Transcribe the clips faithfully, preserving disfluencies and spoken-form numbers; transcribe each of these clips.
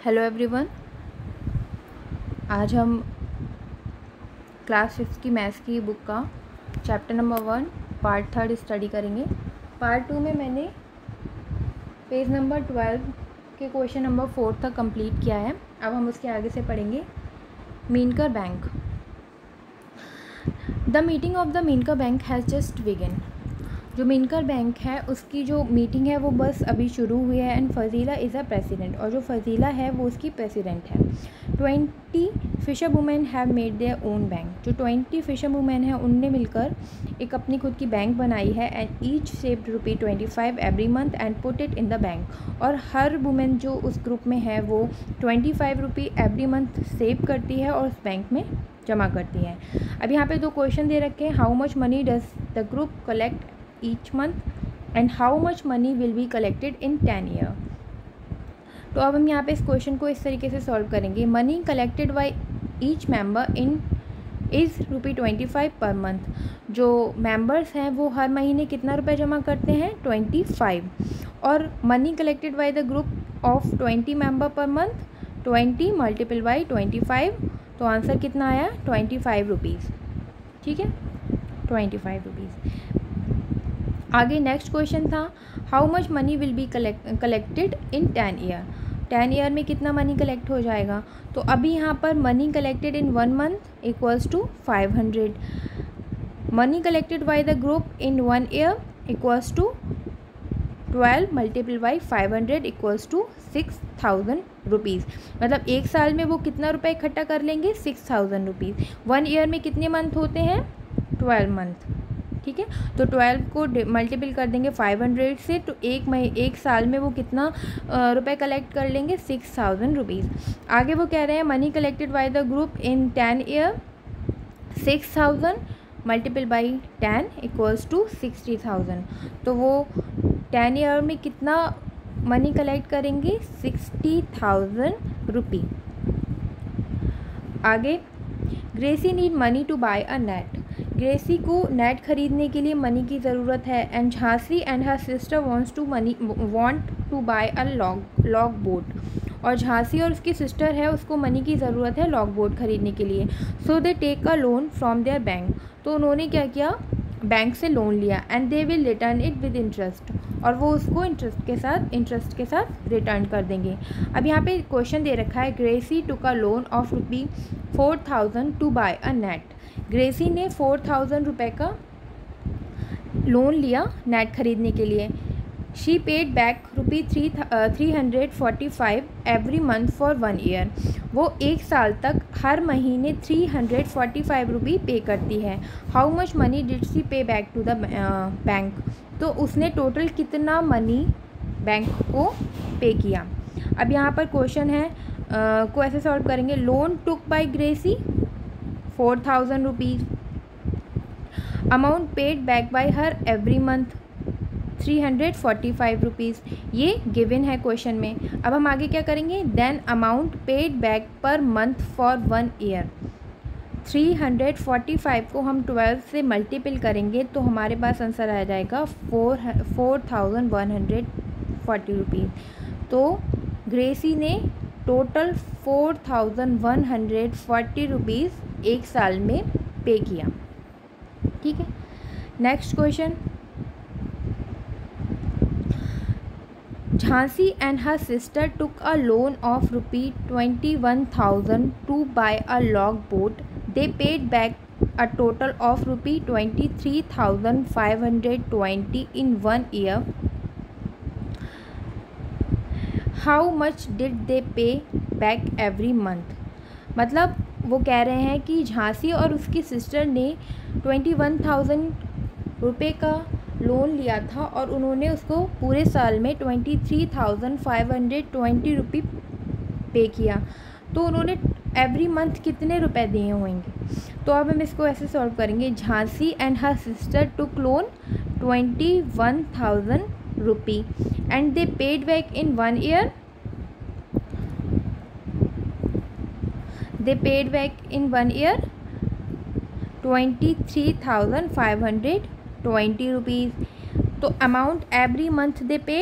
Hello everyone. आज हम class fifth की मैथ्स की बुक का chapter number one part third study करेंगे। पार्ट टू में मैंने पेज नंबर ट्वेल्व के क्वेश्चन नंबर फोर तक कंप्लीट किया है। अब हम उसके आगे से पढ़ेंगे Meenkar bank. The meeting of the Meenkar bank has just begin. जो मीनकर बैंक है उसकी जो मीटिंग है वो बस अभी शुरू हुई है। And Fazila is a president, और जो फजीला है वो उसकी प्रेसिडेंट है। Twenty fisher women have made their own bank. जो ट्वेंटी फिशर वुमेन है उनने मिलकर एक अपनी खुद की बैंक बनाई है। And each saved rupee twenty five every month and put it in the bank. और हर वुमेन जो उस ग्रुप में है वो twenty five rupee every month save करती है और उस बैंक में जमा करती है। अब यहाँ पे दो क्वेश्चन दे रखे हैं। How much money does the group collect each month and how much money will be collected in ten year। तो अब हम यहाँ पे इस क्वेश्चन को इस तरीके से सॉल्व करेंगे। Money collected by each member in is rupee twenty five per month. जो मेंबर्स हैं वो हर महीने कितना रुपए जमा करते हैं, ट्वेंटी फाइव। और money collected by the group of twenty member per month, twenty multiple by twenty five. तो आंसर कितना आया, ट्वेंटी फाइव रुपीज़। ठीक है, ट्वेंटी फाइव रुपीज़। आगे नेक्स्ट क्वेश्चन था how much money will be collect collected in ten year. Ten year में कितना money collect हो जाएगा। तो अभी यहाँ पर money collected in one month equals to five hundred. Money collected by the group in one year equals to twelve multiple by five hundred equals to six thousand rupees. मतलब एक साल में वो कितना रुपए इकट्ठा कर लेंगे, six thousand rupees. One year में कितने मंथ होते हैं, ट्वेल्व मंथ। ठीक है, तो ट्वेल्व को मल्टीपल कर देंगे फाइव हंड्रेड से, तो एक मही एक साल में वो कितना रुपए कलेक्ट कर लेंगे, सिक्स थाउजेंड रुपीज़। आगे वो कह रहे हैं money collected by the group in ten year, six thousand multiple by ten equals to sixty thousand. तो वो टेन ईयर में कितना मनी कलेक्ट करेंगे, सिक्सटी थाउजेंड रुपी। आगे Gracy need money to buy a net. Gracy को net खरीदने के लिए मनी की ज़रूरत है। And Jhansi and her sister wants to money want to buy a log log boat. और झांसी और उसकी सिस्टर है उसको मनी की ज़रूरत है लॉग बोट खरीदने के लिए। So they take a loan from their bank. तो उन्होंने क्या किया, बैंक से लोन लिया। And they will return it with interest. और वो उसको इंटरेस्ट के साथ इंटरेस्ट के साथ रिटर्न कर देंगे। अब यहाँ पे क्वेश्चन दे रखा है Gracy took a loan of rupee four thousand to buy a net. Gracy ने फोर थाउजेंड रुपये का लोन लिया नेट खरीदने के लिए। She paid back rupee three three hundred forty five every month for one year. वो एक साल तक हर महीने three hundred forty five rupee pay करती है। How much money did she pay back to the bank. तो उसने टोटल कितना मनी बैंक को पे किया। अब यहाँ पर क्वेश्चन है uh, को ऐसे सॉल्व करेंगे। Loan took by Gracy four thousand rupees, amount paid back by her every month three hundred forty five rupees. ये गिवन है क्वेश्चन में। अब हम आगे क्या करेंगे, then amount paid back per month for one year. Three hundred forty five को हम ट्वेल्व से मल्टीपल करेंगे तो हमारे पास आंसर आ जाएगा four four thousand one hundred forty rupees. तो ग्रेसी ने total four thousand one hundred forty rupees एक साल में पे किया। ठीक है, next question. Jhansi and her sister took a loan of rupee twenty one thousand to buy a log boat. They paid back a total of rupee twenty three thousand five hundred twenty in one year. How much did they pay back every month. मतलब वो कह रहे हैं कि झांसी और उसकी sister ने twenty one thousand रुपये का लोन लिया था और उन्होंने उसको पूरे साल में twenty three thousand five hundred twenty rupee pay किया। तो उन्होंने एवरी मंथ कितने रुपए दिए होंगे। तो अब हम इसको ऐसे सॉल्व करेंगे। Jhansi and her sister took loan twenty one thousand rupee and they paid back in one year. They paid back in one year twenty-three thousand five hundred twenty rupees. तो amount every month they paid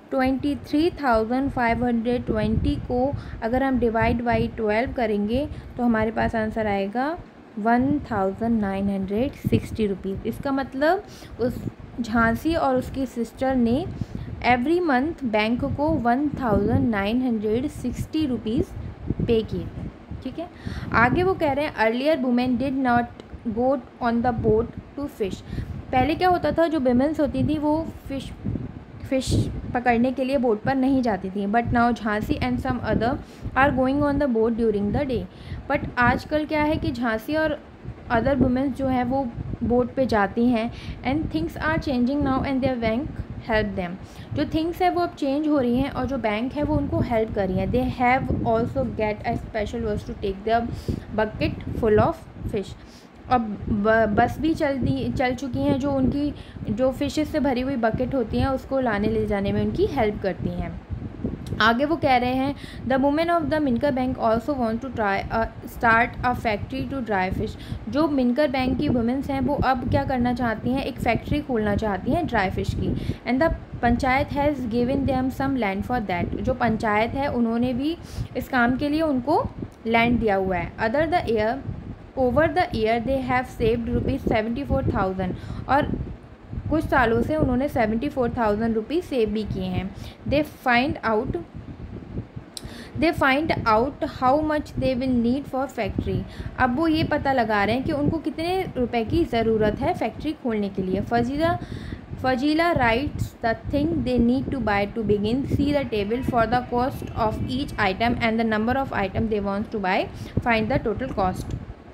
twenty three thousand five hundred twenty को अगर हम divide by twelve करेंगे तो हमारे पास answer आएगा one thousand nine hundred sixty rupees. इसका मतलब उस झांसी और उसकी सिस्टर ने एवरी मंथ बैंक को one thousand nine hundred sixty rupees pay किए थे। ठीक है, आगे वो कह रहे हैं earlier women did not go on the boat to fish. पहले क्या होता था, जो विमेंस होती थी वो फिश फिश पकड़ने के लिए बोट पर नहीं जाती थी, but now Jhansi and some other are going on the boat during the day. But आजकल क्या है कि झांसी और अदर वुमेंस जो है वो बोट पे जाती हैं, and things are changing now and their bank help them. जो थिंग्स है वो अब चेंज हो रही हैं और जो बैंक है वो उनको हेल्प कर रही है। They have also get a special bus to take the bucket full of fish. अब बस भी चल दी चल चुकी हैं जो उनकी जो फिशेस से भरी हुई बकेट होती हैं उसको लाने ले जाने में उनकी हेल्प करती हैं। आगे वो कह रहे हैं the women of the Minkar bank also want to try start a factory to dry fish. जो मिनकर बैंक की वुमेंस हैं वो अब क्या करना चाहती हैं, एक फैक्ट्री खोलना चाहती हैं ड्राई फिश की। And the panchayat has given them some land for that. जो पंचायत है उन्होंने भी इस काम के लिए उनको लैंड दिया हुआ है। Other the year over the year they have saved rupees seventy four thousand. और कुछ सालों से उन्होंने seventy four thousand rupees save भी किए हैं। They find out they find out how much they will need for factory. अब वो ये पता लगा रहे हैं कि उनको कितने रुपए की ज़रूरत है फैक्ट्री खोलने के लिए। Fazila Fazila writes the thing they need to buy to begin, see the table for the cost of each item and the number of item they want to buy, find the total cost.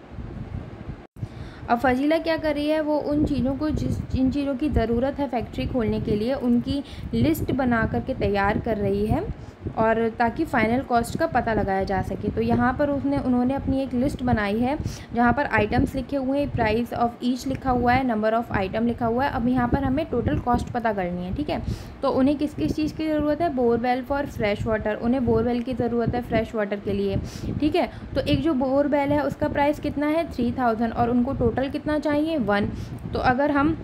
अब फजीला क्या कर रही है, वो उन चीज़ों को जिस जिन चीज़ों की ज़रूरत है फैक्ट्री खोलने के लिए उनकी लिस्ट बना करके तैयार कर रही है, और ताकि फ़ाइनल कॉस्ट का पता लगाया जा सके। तो यहाँ पर उसने उन्होंने अपनी एक लिस्ट बनाई है जहाँ पर आइटम्स लिखे हुए हैं, प्राइस ऑफ ईच लिखा हुआ है, नंबर ऑफ़ आइटम लिखा हुआ है। अब यहाँ पर हमें टोटल कॉस्ट पता करनी है। ठीक है, तो उन्हें किस किस चीज़ की ज़रूरत है, बोरवेल फॉर फ्रेश वाटर, उन्हें बोरवेल की ज़रूरत है फ्रेश वाटर के लिए। ठीक है, तो एक जो बोरवेल है उसका प्राइस कितना है, थ्री थाउजेंड, और उनको टोटल कितना चाहिए, वन। तो अगर हम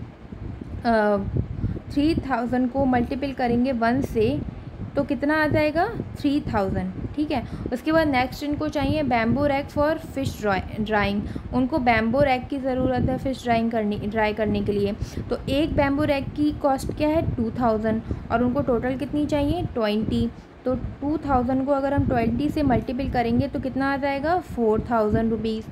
थ्री थाउजेंड को मल्टीपल करेंगे वन से तो कितना आ जाएगा, थ्री थाउजेंड। ठीक है, उसके बाद नेक्स्ट इनको चाहिए bamboo rack for fish drying, उनको बैम्बू रैक की ज़रूरत है फ़िश ड्राइंग करने ड्राई करने के लिए। तो एक बैम्बू रैक की कॉस्ट क्या है, टू थाउजेंड, और उनको टोटल कितनी चाहिए, ट्वेंटी। तो टू थाउजेंड को अगर हम ट्वेंटी से मल्टीपल करेंगे तो कितना आ जाएगा, फोर थाउजेंड रुपीज़,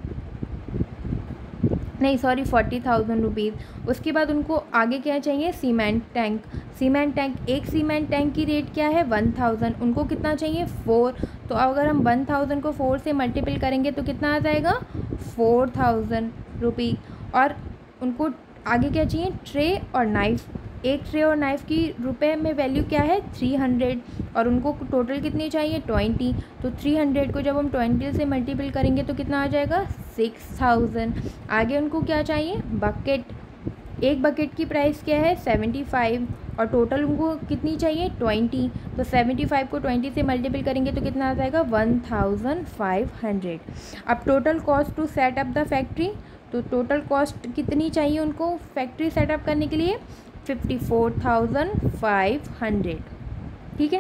नहीं सॉरी फोर्टी थाउजेंड रुपीज़। उसके बाद उनको आगे क्या चाहिए, सीमेंट टैंक। सीमेंट टैंक, एक सीमेंट टैंक की रेट क्या है, वन थाउजेंड, उनको कितना चाहिए, फोर। तो अगर हम वन थाउजेंड को फोर से मल्टीपल करेंगे तो कितना आ जाएगा, फोर थाउजेंड रुपी। और उनको आगे क्या चाहिए, ट्रे और नाइफ़। एक ट्रे और नाइफ़ की रुपए में वैल्यू क्या है, थ्री हंड्रेड, और उनको टोटल कितनी चाहिए, ट्वेंटी। तो थ्री हंड्रेड को जब हम ट्वेंटी से मल्टीपल करेंगे तो कितना आ जाएगा, सिक्स थाउजेंड। आगे उनको क्या चाहिए, बकेट। एक बकेट की प्राइस क्या है, सेवेंटी फाइव, और टोटल उनको कितनी चाहिए, ट्वेंटी। तो सेवेंटी फाइव को ट्वेंटी से मल्टीपल करेंगे तो कितना आ जाएगा, वन थाउजेंड फाइव हंड्रेड। अब total cost to set up the factory, तो टोटल कॉस्ट कितनी चाहिए उनको फैक्ट्री सेटअप करने के लिए, fifty four thousand five hundred. ठीक है,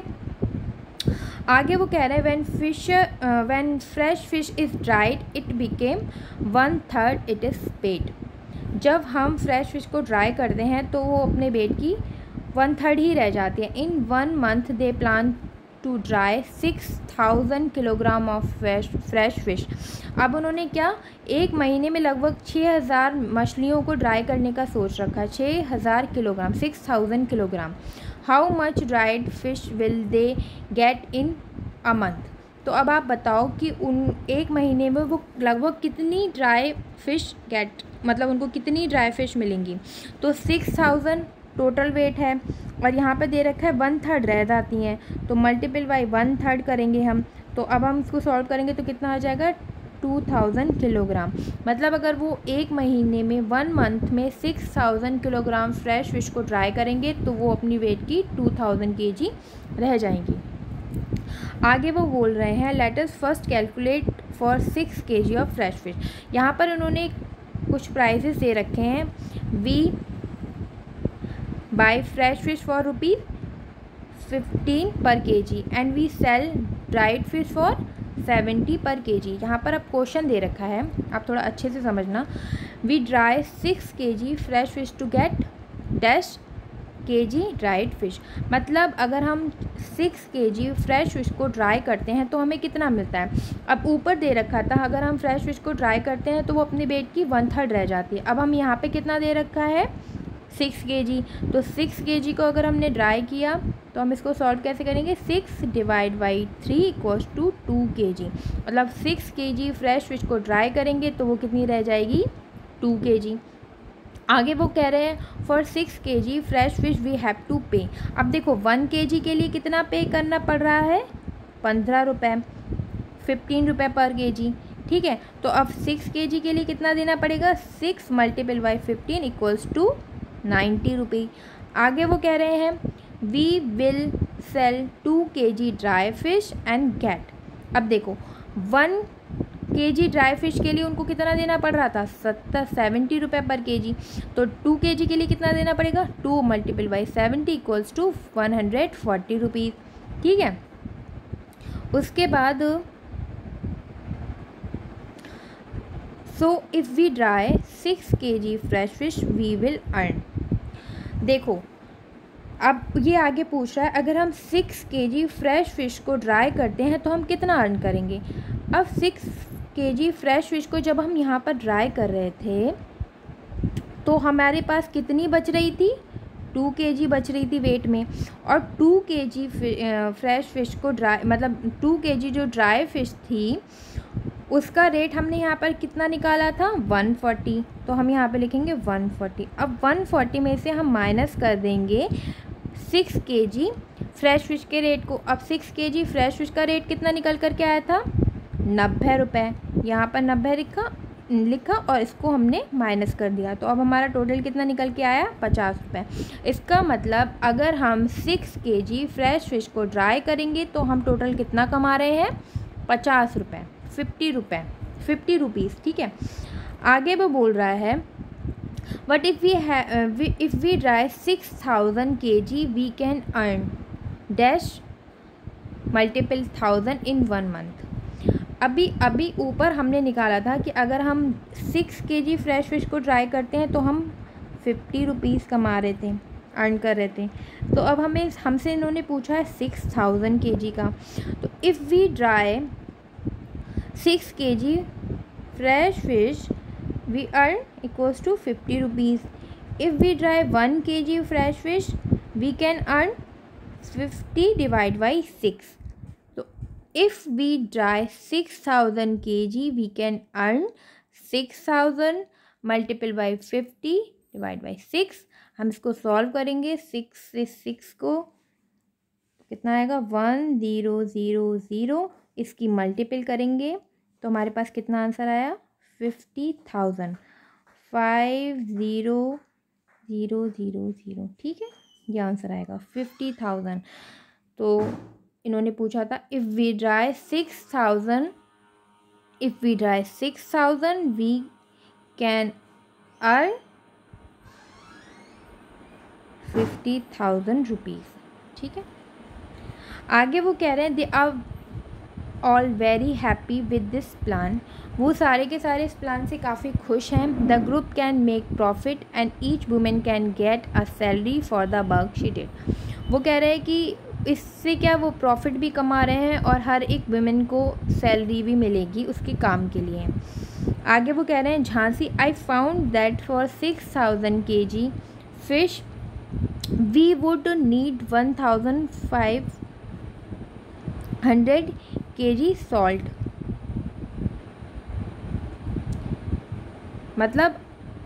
आगे वो कह रहे हैं when fish when fresh fish is dried it became one third it is paid. जब हम फ्रेश फिश को ड्राई करते हैं तो वो अपने वेट की वन थर्ड ही रह जाती है। In one month they plan to dry six thousand kilogram of fresh fresh fish. अब उन्होंने क्या, एक महीने में लगभग छः हज़ार मछलियों को ड्राई करने का सोच रखा है, छः हज़ार kilogram, six thousand kilogram. How much dried fish will they get in a month. तो अब आप बताओ कि उन एक महीने में वो लगभग कितनी ड्राई फिश गेट, मतलब उनको कितनी ड्राई फिश मिलेंगी। तो सिक्स थाउजेंड टोटल वेट है, और यहाँ पे दे रखा है वन थर्ड रह जाती हैं, तो मल्टीपल बाई वन थर्ड करेंगे हम। तो अब हम इसको सॉल्व करेंगे तो कितना आ जाएगा, टू थाउजेंड किलोग्राम। मतलब अगर वो एक महीने में वन मंथ में six thousand kilogram fresh fish को ड्राई करेंगे तो वो अपनी वेट की टू थाउजेंड के जी रह जाएंगी। आगे वो बोल रहे हैं let us first calculate for six K G of fresh fish. यहाँ पर उन्होंने कुछ प्राइसेस दे रखे हैं। We buy fresh fish for rupees fifteen per K G and we sell dried fish for seventy per K जी। यहाँ पर अब क्वेश्चन दे रखा है, आप थोड़ा अच्छे से समझना। We dry six K G fresh fish to get dash K G dried fish. मतलब अगर हम six K G fresh fish को ड्राई करते हैं तो हमें कितना मिलता है। अब ऊपर दे रखा था अगर हम फ्रेश फिश को ड्राई करते हैं तो वो अपने वेट की वन थर्ड रह जाती है। अब हम यहाँ पे कितना दे रखा है, सिक्स के जी। तो सिक्स के जी को अगर हमने ड्राई किया तो हम इसको सॉल्व कैसे करेंगे, six divide by three equals to two K G. मतलब six K G fresh fish को ड्राई करेंगे तो वो कितनी रह जाएगी, टू के जी। आगे वो कह रहे हैं for six K G fresh fish we have to pay. अब देखो वन के जी के लिए कितना पे करना पड़ रहा है, पंद्रह रुपये, फिफ्टीन रुपये पर के जी। ठीक है, तो अब सिक्स के जी के लिए कितना देना पड़ेगा, six multiple by fifteen equals to ninety rupee. आगे वो कह रहे हैं we will sell two K G dry fish and get. अब देखो one K G dry fish के लिए उनको कितना देना पड़ रहा था, सत्तर सेवेंटी रुपये पर के जी। तो टू के जी के लिए कितना देना पड़ेगा, two multiple by seventy equals to one hundred forty rupees. ठीक है, उसके बाद so if we dry six K G fresh fish we will earn. देखो अब ये आगे पूछ रहा है अगर हम six K G fresh fish को ड्राई करते हैं तो हम कितना अर्न करेंगे। अब six K G fresh fish को जब हम यहाँ पर ड्राई कर रहे थे तो हमारे पास कितनी बच रही थी, टू के जी बच रही थी वेट में। और two K G fresh fish को ड्राई मतलब टू के जी जो ड्राई फ़िश थी उसका रेट हमने यहाँ पर कितना निकाला था, वन फोर्टी। तो हम यहाँ पे लिखेंगे वन फोर्टी। अब वन फोर्टी में से हम माइनस कर देंगे six K G fresh fish के रेट को। अब six K G fresh fish का रेट कितना निकल कर के आया था, नब्बे रुपये। यहाँ पर नब्बे लिखा लिखा और इसको हमने माइनस कर दिया। तो अब हमारा टोटल कितना निकल के आया, पचास रुपये। इसका मतलब अगर हम six K G fresh fish को ड्राई करेंगे तो हम टोटल कितना कमा रहे हैं, पचास रुपये, फिफ्टी रुपये फिफ्टी रुपीज़। ठीक है, आगे वो बोल रहा है but if we if we dry six thousand K G we can earn dash multiple thousand in one month. अभी अभी ऊपर हमने निकाला था कि अगर हम six K G fresh fish को ड्राई करते हैं तो हम फिफ्टी रुपीज़ कमा रहे थे, अर्न कर रहे थे। तो अब हमें हमसे इन्होंने पूछा है सिक्स थाउजेंड के जी का। तो if we dry six K G fresh fish we earn equals to fifty rupees. If we dry one K G fresh fish we can earn fifty divide by six. तो if we dry six thousand K G we can earn six thousand multiple by fifty divide by six. हम इसको solve करेंगे, six से six को कितना आएगा, one zero zero zero. इसकी multiple करेंगे तो हमारे पास कितना आंसर आया, fifty thousand, five zero zero zero zero. ठीक है, ये आंसर आएगा फिफ्टी थाउजेंड। तो इन्होंने पूछा था if we dry six thousand if we dry six thousand we can earn fifty thousand rupees. ठीक है, आगे वो कह रहे हैं they are all very happy with this plan. वो सारे के सारे इस प्लान से काफ़ी खुश हैं। The group can make profit and each women can get a salary for the work she did. वो कह रहे हैं कि इससे क्या वो प्रॉफिट भी कमा रहे हैं और हर एक वुमेन को सैलरी भी मिलेगी उसके काम के लिए। आगे वो कह रहे हैं Jhansi I found that for six thousand K G fish we would need one thousand five hundred K G salt. मतलब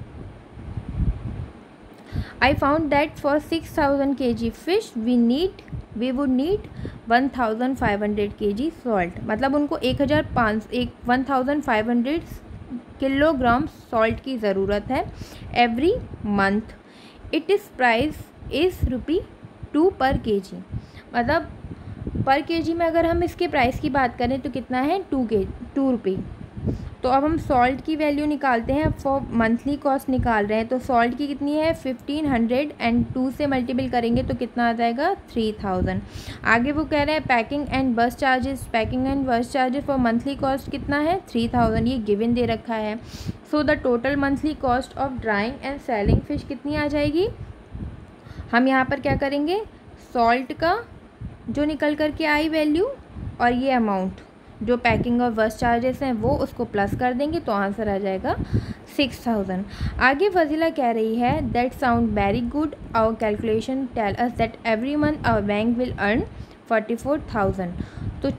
I found that for six thousand K G fish we need we would need one thousand five hundred K G salt. मतलब उनको एक हज़ार पाँच एक one thousand five hundred kilogram salt की ज़रूरत है every month. It is price is rupee two पर के जी। मतलब पर के जी में अगर हम इसके प्राइस की बात करें तो कितना है, टू के टू रुपी। तो तो अब हम सॉल्ट की वैल्यू निकालते हैं, फॉर मंथली कॉस्ट निकाल रहे हैं। तो सॉल्ट की कितनी है, फिफ्टीन हंड्रेड एंड टू से मल्टीपल करेंगे तो कितना आ जाएगा, थ्री थाउजेंड। आगे वो कह रहे हैं packing and bus charges, packing and bus charges for monthly cost कितना है, थ्री थाउजेंड, ये गिवन दे रखा है। So the total monthly cost of drying and selling fish कितनी आ जाएगी। हम यहाँ पर क्या करेंगे, सॉल्ट का जो निकल कर के आई वैल्यू और ये अमाउंट जो पैकिंग और बस चार्जेस हैं वो उसको प्लस कर देंगे तो आंसर आ जाएगा सिक्स थाउजेंड। आगे फजीला कह रही है that sound very good, our calculation tell us that every month our bank will earn forty four thousand. तो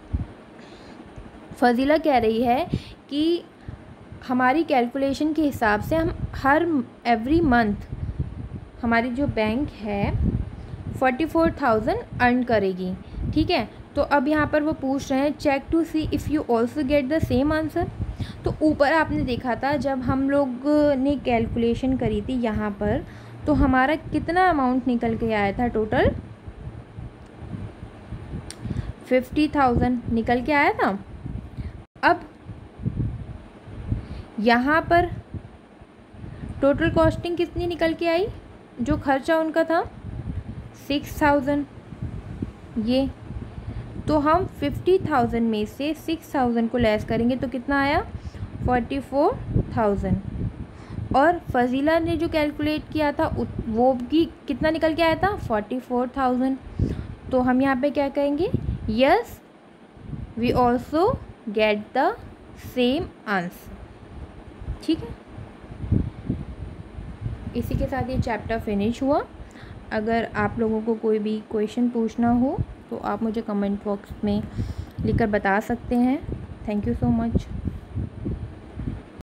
फजीला कह रही है कि हमारी कैलकुलेशन के हिसाब से हम हर एवरी मंथ हमारी जो बैंक है फोर्टी फोर थाउजेंड अर्न करेगी। ठीक है, तो अब यहाँ पर वो पूछ रहे हैं check to see if you also get the same answer. तो ऊपर आपने देखा था जब हम लोग ने कैलकुलेशन करी थी यहाँ पर, तो हमारा कितना अमाउंट निकल के आया था, टोटल फिफ्टी थाउजेंड निकल के आया था। अब यहाँ पर टोटल कॉस्टिंग कितनी निकल के आई, जो खर्चा उनका था सिक्स थाउजेंड। ये तो हम फिफ्टी थाउजेंड में से सिक्स थाउजेंड को लेस करेंगे तो कितना आया, फोर्टी फोर थाउजेंड। और फजीला ने जो कैलकुलेट किया था वो भी कितना निकल के आया था, फोर्टी फोर थाउजेंड। तो हम यहाँ पे क्या कहेंगे, yes we also get the same answer. ठीक है, इसी के साथ ये चैप्टर फिनिश हुआ। अगर आप लोगों को कोई भी क्वेश्चन पूछना हो तो आप मुझे कमेंट बॉक्स में लिखकर बता सकते हैं। Thank you so much.